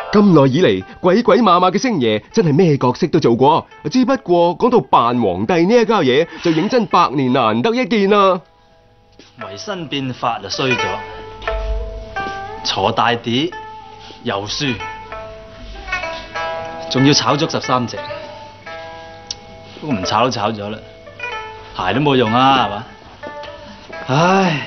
咁耐以嚟，鬼鬼馬馬嘅星爺真係咩角色都做過，只不過講到扮皇帝呢一家嘢，就認真百年難得一見啦。 維新變法就衰咗，坐大碟又輸，仲要炒足13隻，不過唔炒都炒咗啦，鞋都冇用啊，係嘛？唉，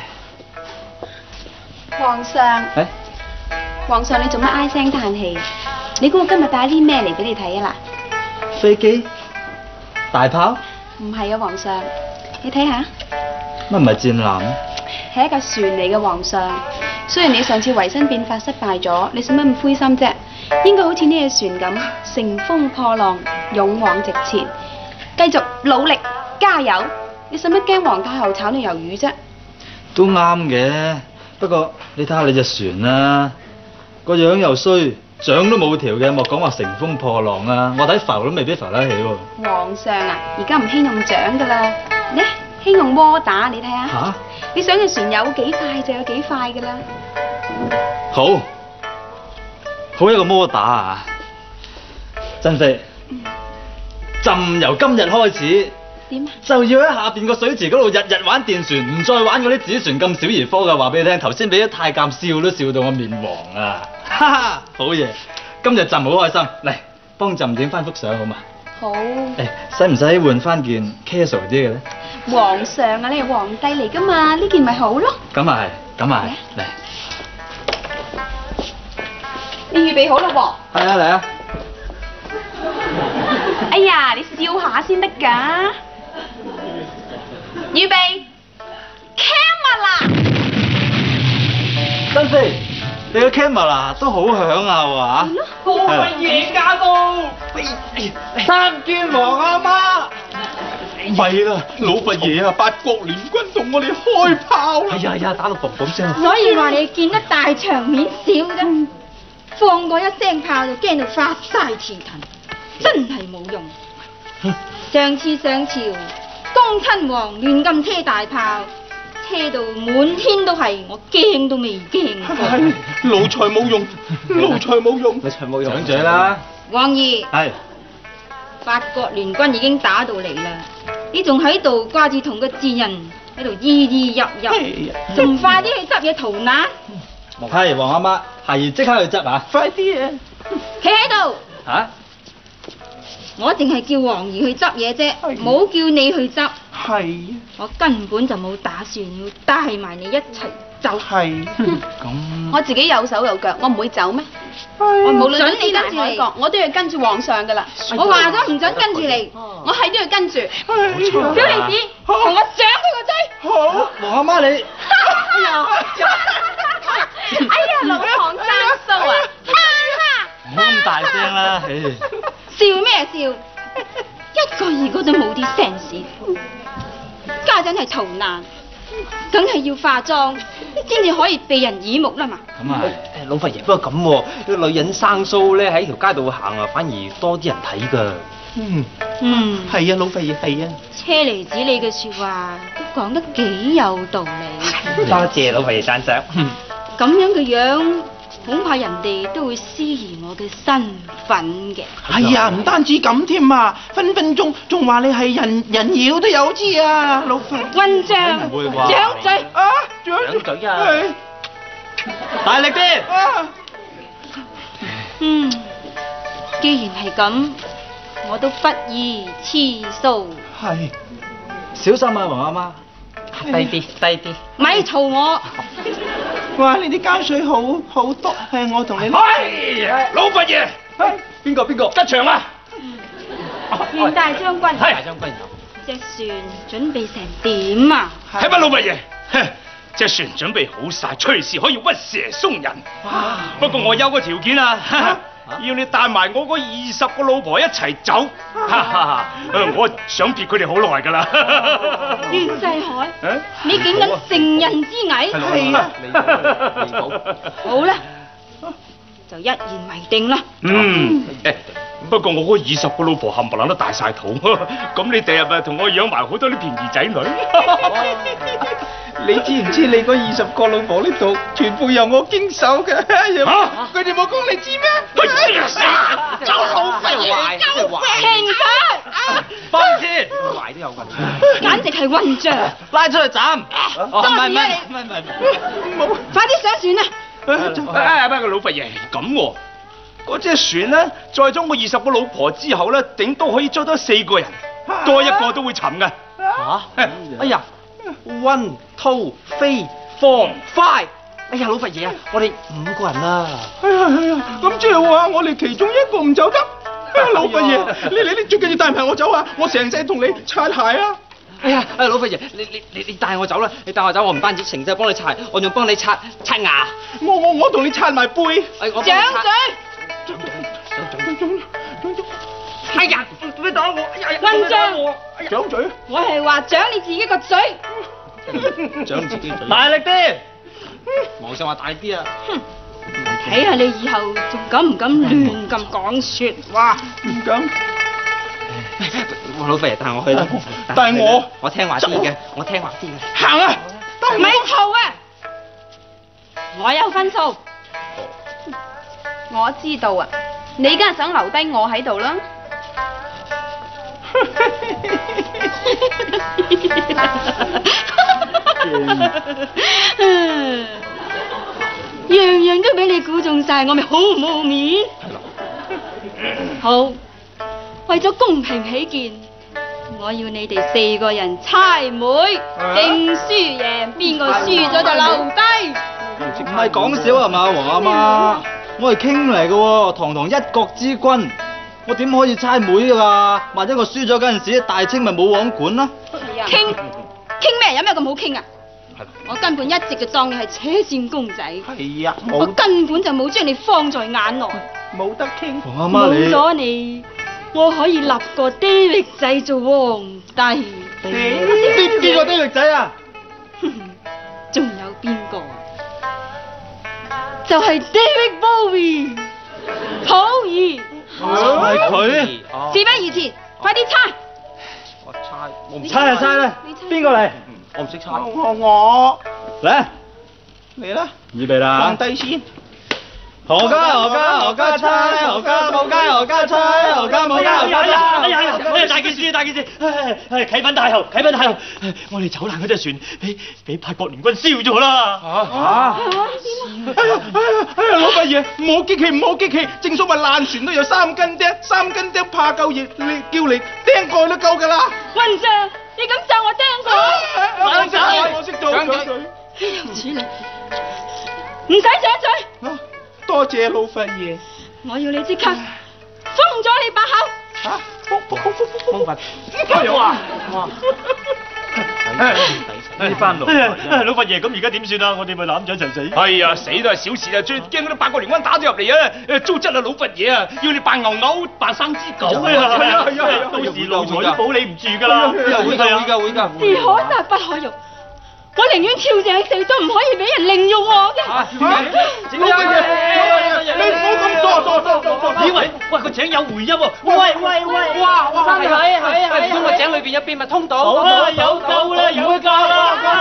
皇上，皇上你做乜唉聲嘆氣？你估我今日帶啲咩嚟俾你睇啊嗱？ 飛機、大炮， 唔係啊，皇上，你睇下， 乜唔係戰艦咩？ 係一架船嚟嘅，皇上。雖然你上次維新變法失敗咗，你使乜咁灰心啫？應該好似呢隻船咁，乘風破浪，勇往直前，繼續努力加油。你使乜驚皇太后炒你魷魚啫？ 都啱嘅，不過你睇下你隻船啦，個樣又衰，槳都冇條嘅，莫講話乘風破浪啊！我睇浮都未必浮得起喎。 皇上啊，而家唔興用槳噶啦，呢興用摩打，你睇下。 嚇！ 你想隻船有幾快就有幾快噶啦。 好一個摩打啊！珍妃，朕由今日開始點啊？ 就要喺下邊個水池嗰度日日玩電船，唔再玩嗰啲紙船咁小兒科嘅。話俾你聽，頭先俾啲太監笑都笑到我面黃啊！哈哈，好嘢！今日朕好開心，嚟幫朕影翻幅相好嘛？ 好。 使唔使換翻件 casual 啲嘅咧？ 皇上啊，你係皇帝嚟噶嘛？呢件咪好咯。 咁啊係，咁啊係，嚟。 你預備好啦喎。 係啊，嚟啊！ 哎呀，你笑下先得㗎。預備 ，camera！ 珍妃，你個 camera 都好響啊，係嘛？ 各位爺駕到，參見皇阿媽。咪啦，老佛爺啊，八國聯軍同我哋開炮啦！ 係啊，打到嘣嘣聲。 所以話你見得大場面少啫，放過一聲炮就驚到發晒蹄騰，真係冇用。上次上朝，恭親王亂咁車大炮，車到滿天都係，我驚都未驚過。 奴才冇用，奴才冇用， 你長冇用。掌嘴啦！ 王爺， 係八國聯軍已經打到嚟啦，你仲喺度掛住同個賤人喺度依入，仲快啲去執嘢逃難。 係黃阿媽，係即刻去執啊！ 快啲啊！ 企喺度。 嚇！ 我淨係叫王兒去執嘢啫，冇叫你去執。 係。 我根本就冇打算要帶埋你一齊走。 係。 咁我自己有手有腳，我唔會走咩？ 我無論準你大跟住嚟， 海角，我都要跟住皇上噶啦。 我話咗唔準跟住你。 我係都要跟住。 小妮子，同我掌佢個嘴。 好。 黃阿媽你。 哎呀，老唐生疏啊！ 唔好咁大聲啦， 笑咩笑？一個二個都冇啲 sense。家陣係逃難，梗係要化妝先至可以避人耳目啦嘛。 咁啊誒老佛爺，不過咁喎，個女人生鬚咧喺條街度行啊，反而多啲人睇㗎。 係啊，老佛爺係啊。 車厘子你嘅説話都講得幾有道理。 多謝老佛爺讚賞。 咁樣嘅樣，恐怕人哋都會思疑我嘅身份嘅。 係啊，唔單止咁添啊，分分鐘仲話你係人妖都有知啊，老佛。 混帳，掌嘴啊， 掌嘴啊！ 大力啲！ 啊！ 既然係咁，我都不宜黐鬚。 係。 小心啊，黃阿媽。 低啲，低啲。 咪嘈我！ 哇！你啲膠水好多，係我同你。 老佛爺， 邊個？ 吉祥啊！ 袁大將軍， 大將軍隻船準備成點啊？ 係乜老佛爺？隻船準備好晒，隨時可以屈蛇鬆人。不過我有個條件啊，要你帶埋我嗰20個老婆一齊走。我想撇佢哋好耐㗎啦。 袁世凱，你竟敢乘人之危？ 係啊， 你好。 好啦，就一言為定啦。 不過我嗰20個老婆冚唪唥都大晒肚，咁你第日咪同我養埋好多啲便宜仔女？ 你知唔知你嗰20個老婆呢度全部由我經手嘅？佢哋冇講你知咩？ 走老佛爺，救命！停手！ 放肆！ 壞都有運。 簡直係混帳！ 拉出去斬！唔係， 快啲上船啦！ 不過老佛爺咁喎，嗰隻船咧載咗我20個老婆之後咧，頂多可以載多4個人，多一個都會沉嘅。 哎呀，1 2 3 4 5，哎呀，老佛爺啊，我哋5個人啦。 咁即係話我哋其中一個唔走得？老佛爺，你最緊要帶埋我走啊！我成世同你擦鞋啊！ 哎呀，老佛爺，你帶我走啦！你帶我走，我唔單止成世幫你擦，我仲幫你刷牙。 我同你擦埋背。 掌嘴！ 哎呀，你打我！ 混帳！ 掌嘴！ 我係話掌你自己個嘴。 掌自己嘴。 大力啲！ 皇上話大啲啊！ 睇下你以後仲敢唔敢亂咁講説話？ 唔敢。 老佛爺帶我去啦。 但係我聽話啲嘅，我聽話啲嘅。 行啊！ 咪嘈啊！我有分數。 我知道啊，你梗係想留低我喺度啦。 樣樣都俾你估中晒，我咪好冇面。好，為咗公平起見，我要你哋4個人猜枚，定輸贏，邊個輸咗就留低。 唔係講笑啊嘛，黃阿媽，我係傾嚟嘅喎，堂堂一國之君，我點可以猜枚㗎？或者我輸咗嗰陣時，大清咪冇王管啦。 傾咩？有咩咁好傾啊？我根本一直就當你係扯線公仔， 係啊， 我根本就冇將你放在眼內。 冇得傾。 黃阿媽你冇咗你，我可以立個地域仔做皇帝。 邊個地域仔啊？ 仲有邊個？就係 David Bowie， 普兒。 係佢。 事不宜遲，快啲猜！ 我猜，我唔猜就猜啦，邊個嚟？ 我唔識猜。 我嚟， 嚟啦， 預備啦。 放低先。 何家猜，何家冇家，何家猜，何家冇家，何家猜。哎呀，大件事，大件事！啟稟太后，啟稟太後，我哋走難嗰隻船俾八國聯軍燒咗啦！ 哎呀，老佛爺，唔好激氣，唔好激氣。正所謂爛船都有3斤釘，3斤釘怕夠熱，你叫嚟釘過去都夠㗎啦。 混帳，你咁咒我釘佢？ 我識做。掌嘴。 有處理，唔使掌嘴。 多謝老佛爺。 我要你即刻封咗你把口。 嚇！ 封佛。 哎呀！哇！ 呢班路。 老佛爺，咁而家點算啊？我哋咪攬住一齊死？係啊，死都係小事啊！最驚嗰啲八國聯軍打咗入嚟啊！糟質啊，老佛爺啊，要你扮牛牛扮生隻狗啊！係啊，到時奴才都保你唔住㗎啦！ 會㗎。 是可殺不可辱，我寧願跳井死都唔可以俾人凌辱我嘅。 你唔好咁多。 以為喂個井有回音喎！喂！哇！係個井裏邊有秘密通道。 好啦，有救啦，有救啦！